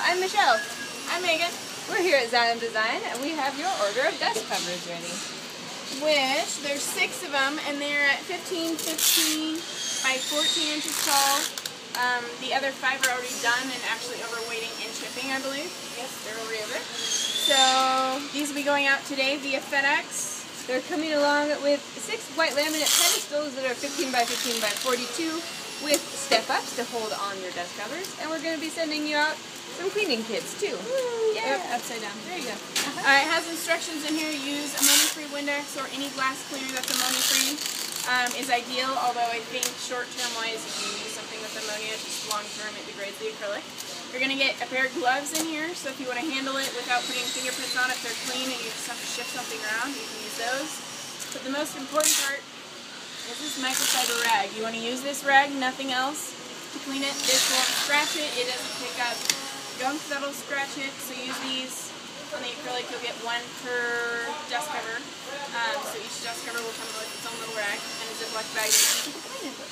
I'm Michelle. I'm Megan. We're here at Xylem Design, and we have your order of dust covers ready. Which, there's 6 of them, and they're at 15 by 14 inches tall. The other 5 are already done and actually overweighting and chipping, I believe. Yes, they're already over. So, these will be going out today via FedEx. They're coming along with 6 white laminate pedestals that are 15 by 15 by 42 with step-ups to hold on your dust covers, and we're going to be sending you out some cleaning kits too. Yeah, upside down. There you go. It has instructions in here. Use ammonia-free Windex or any glass cleaner that's ammonia-free is ideal, although I think short-term wise you can use something with ammonia, just long-term it degrades the acrylic. You're going to get a pair of gloves in here, so if you want to handle it without putting fingerprints on it, they're clean and you just have to shift something around, you can use those. But the most important part is this microfiber rag. You want to use this rag, nothing else, to clean it. This won't scratch it, it doesn't pick up gunk that'll scratch it, so use these on the acrylic. You'll get 1 per dust cover, so each dust cover will come with its own little rag and a Ziploc bag that you can clean it with.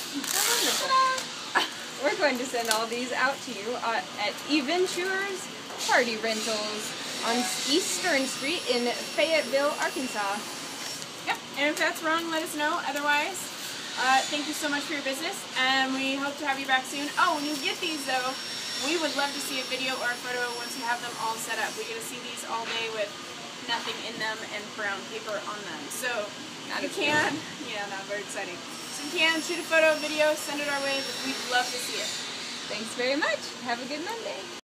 We're going to send all these out to you at eVentures Party Rentals on East Stern Street in Fayetteville, Arkansas. Yep, and if that's wrong, let us know. Otherwise, thank you so much for your business, and we hope to have you back soon. Oh, when you get these though, we would love to see a video or a photo once you have them all set up. We get to see these all day with nothing in them and brown paper on them. So you can, yeah, not very exciting. So you can shoot a photo, video, send it our way, but we'd love to see it. Thanks very much. Have a good Monday.